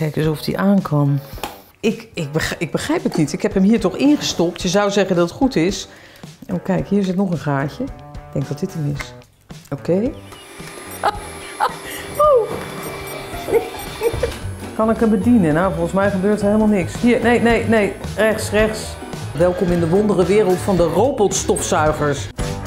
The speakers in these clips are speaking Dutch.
Kijk eens of die aan kan. Ik begrijp het niet. Ik heb hem hier toch ingestopt. Je zou zeggen dat het goed is. Oh, kijk, hier zit nog een gaatje. Ik denk dat dit hem is. Oké. Oh. Kan ik hem bedienen? Nou, volgens mij gebeurt er helemaal niks. Hier, nee. Rechts. Welkom in de wondere wereld van de robotstofzuigers.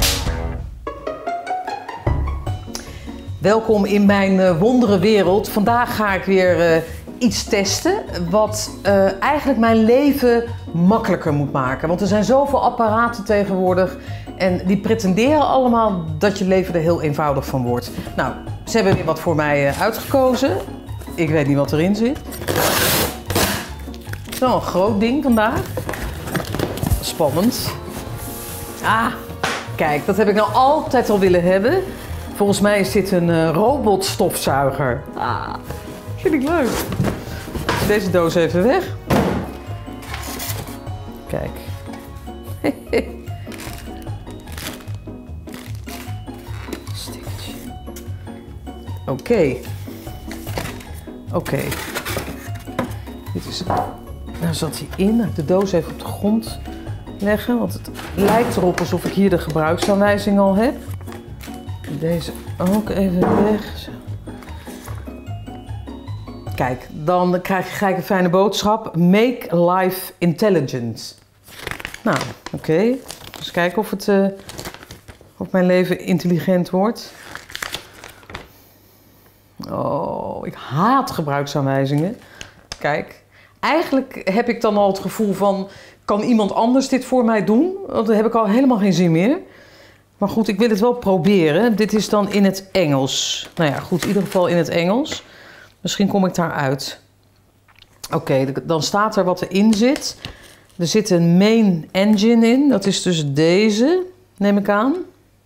Welkom in mijn wondere wereld. Vandaag ga ik weer iets testen wat eigenlijk mijn leven makkelijker moet maken. Want er zijn zoveel apparaten tegenwoordig en die pretenderen allemaal dat je leven er heel eenvoudig van wordt. Nou, ze hebben weer wat voor mij uitgekozen. Ik weet niet wat erin zit. Het is wel een groot ding vandaag. Spannend. Ah, kijk, dat heb ik nou altijd al willen hebben. Volgens mij is dit een robotstofzuiger. Ah, vind ik leuk. Deze doos even weg. Kijk. Stickertje. Oké. Dit is... Nou zat hij in. De doos even op de grond leggen. Want het lijkt erop alsof ik hier de gebruiksaanwijzing al heb. Deze ook even weg. Zo. Kijk, dan krijg je een fijne boodschap. Make life intelligent. Nou, oké. Dus kijken of mijn leven intelligent wordt. Oh, ik haat gebruiksaanwijzingen. Kijk, eigenlijk heb ik dan al het gevoel van... Kan iemand anders dit voor mij doen? Want dan heb ik al helemaal geen zin meer. Maar goed, ik wil het wel proberen. Dit is dan in het Engels. Nou ja, goed, in ieder geval in het Engels. Misschien kom ik daaruit. Oké, dan staat er wat erin zit. Er zit een main engine in. Dat is dus deze, neem ik aan.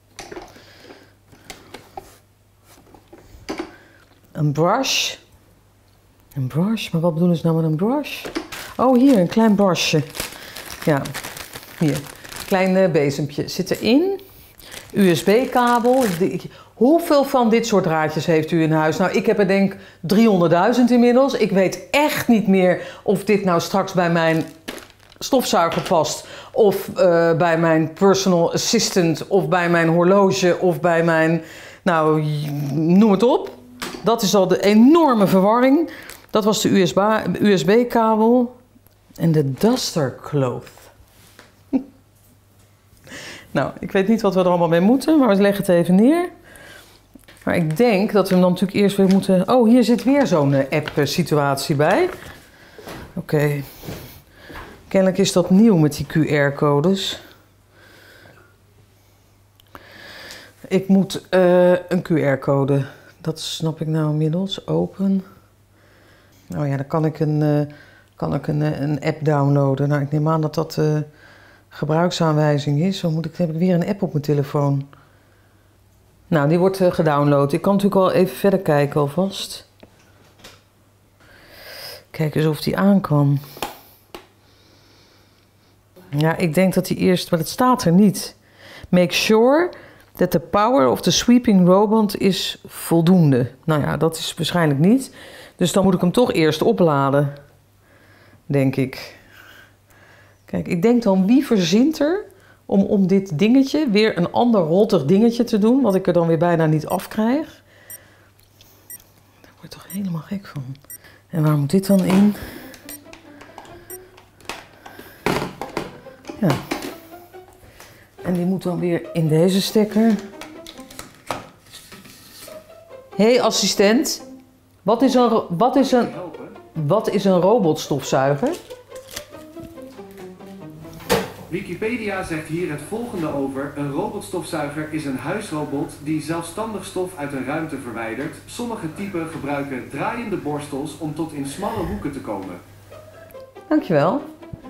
Een brush. Een brush? Maar wat bedoelen ze nou met een brush? Oh, hier, een klein brushje. Ja, hier. Klein bezempje zit erin. USB-kabel. Hoeveel van dit soort draadjes heeft u in huis? Nou, ik heb er denk 300.000 inmiddels. Ik weet echt niet meer of dit nou straks bij mijn stofzuiger past. Of bij mijn personal assistant. Of bij mijn horloge. Of bij mijn... Nou, noem het op. Dat is al de enorme verwarring. Dat was de USB-kabel. En de duster cloth. Nou, ik weet niet wat we er allemaal mee moeten, maar we leggen het even neer. Maar ik denk dat we hem dan natuurlijk eerst weer moeten... Oh, hier zit weer zo'n app-situatie bij. Oké. Kennelijk is dat nieuw met die QR-codes. Ik moet een QR-code. Dat snap ik nou inmiddels. Open. Nou ja, dan kan ik een app downloaden. Nou, ik neem aan dat dat... gebruiksaanwijzing is. Dan heb ik weer een app op mijn telefoon. Nou, die wordt gedownload. Ik kan natuurlijk al even verder kijken alvast. Kijk eens of die aan kan. Ja, ik denk dat die eerst... Maar het staat er niet. Make sure that the power of the sweeping robot is voldoende. Nou ja, dat is waarschijnlijk niet. Dus dan moet ik hem toch eerst opladen. Denk ik. Kijk, ik denk dan, wie verzint er om dit dingetje, weer een ander rottig dingetje te doen, wat ik er dan weer bijna niet afkrijg? Daar word ik toch helemaal gek van. En waar moet dit dan in? Ja. En die moet dan weer in deze stekker. Hé, assistent. Wat is een robotstofzuiger? Wikipedia zegt hier het volgende over. Een robotstofzuiger is een huisrobot die zelfstandig stof uit een ruimte verwijdert. Sommige typen gebruiken draaiende borstels om tot in smalle hoeken te komen. Dankjewel.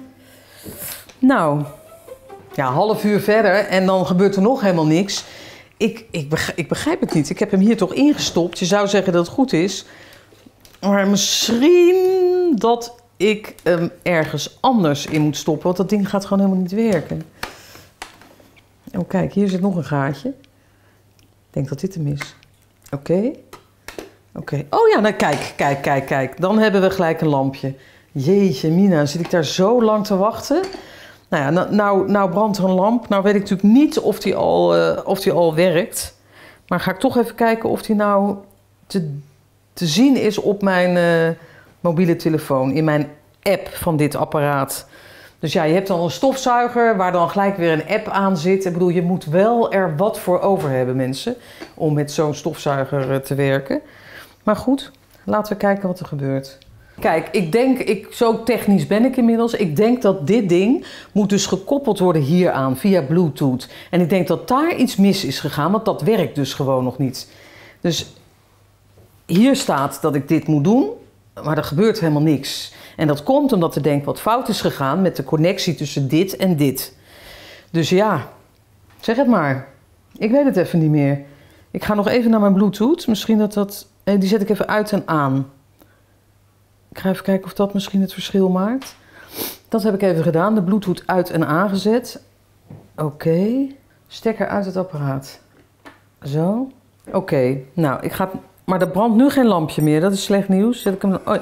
Nou, ja, half uur verder en dan gebeurt er nog helemaal niks. Ik begrijp het niet. Ik heb hem hier toch ingestopt. Je zou zeggen dat het goed is. Maar misschien dat ik hem ergens anders in moet stoppen. Want dat ding gaat gewoon helemaal niet werken. Oh, kijk, hier zit nog een gaatje. Ik denk dat dit hem is. Oké. Oké. Oh ja, nou kijk. Dan hebben we gelijk een lampje. Jeetje, Mina, zit ik daar zo lang te wachten? Nou ja, nou brandt er een lamp. Nou weet ik natuurlijk niet of die al werkt. Maar ga ik toch even kijken of die nou te zien is op mijn mobiele telefoon. In mijn app van dit apparaat. Dus ja, je hebt dan een stofzuiger waar dan gelijk weer een app aan zit. Ik bedoel, je moet wel er wat voor over hebben, mensen. Om met zo'n stofzuiger te werken. Maar goed, laten we kijken wat er gebeurt. Kijk, ik denk, zo technisch ben ik inmiddels. Ik denk dat dit ding moet dus gekoppeld worden hieraan via Bluetooth. En ik denk dat daar iets mis is gegaan, want dat werkt dus gewoon nog niet. Dus hier staat dat ik dit moet doen, maar er gebeurt helemaal niks. En dat komt omdat er denk ik wat fout is gegaan met de connectie tussen dit en dit. Dus ja, zeg het maar. Ik weet het even niet meer. Ik ga nog even naar mijn Bluetooth. Misschien die zet ik even uit en aan. Ik ga even kijken of dat misschien het verschil maakt. Dat heb ik even gedaan. De Bluetooth uit en aangezet. Oké. Stekker uit het apparaat. Zo. Oké. Nou, ik ga... Maar er brandt nu geen lampje meer. Dat is slecht nieuws. Zet ik hem... Oh.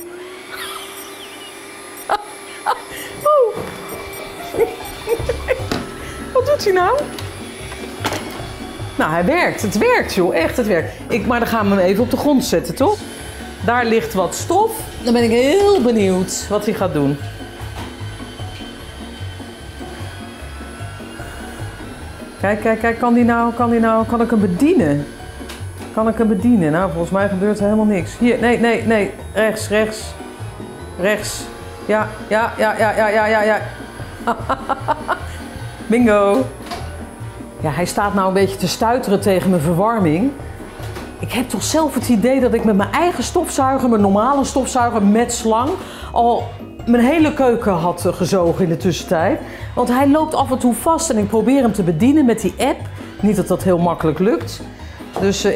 Oh. Wat doet hij nou? Nou, hij werkt. Het werkt, joh. Echt, het werkt. Maar dan gaan we hem even op de grond zetten, toch? Daar ligt wat stof. Dan ben ik heel benieuwd wat hij gaat doen. Kijk. Kan ik hem bedienen? Kan ik hem bedienen? Nou, volgens mij gebeurt er helemaal niks. Hier, nee. Rechts. Ja. Bingo. Ja, hij staat nou een beetje te stuiteren tegen mijn verwarming. Ik heb toch zelf het idee dat ik met mijn eigen stofzuiger, mijn normale stofzuiger met slang, al mijn hele keuken had gezogen in de tussentijd. Want hij loopt af en toe vast en ik probeer hem te bedienen met die app. Niet dat dat heel makkelijk lukt. Dus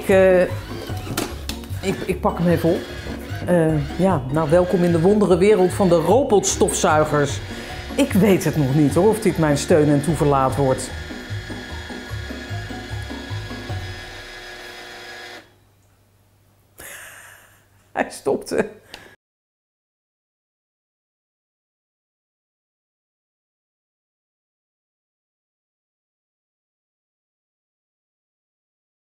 ik pak hem even op. Ja, nou welkom in de wondere wereld van de robotstofzuigers. Ik weet het nog niet hoor, of dit mijn steun en toeverlaat wordt. Hij stopte.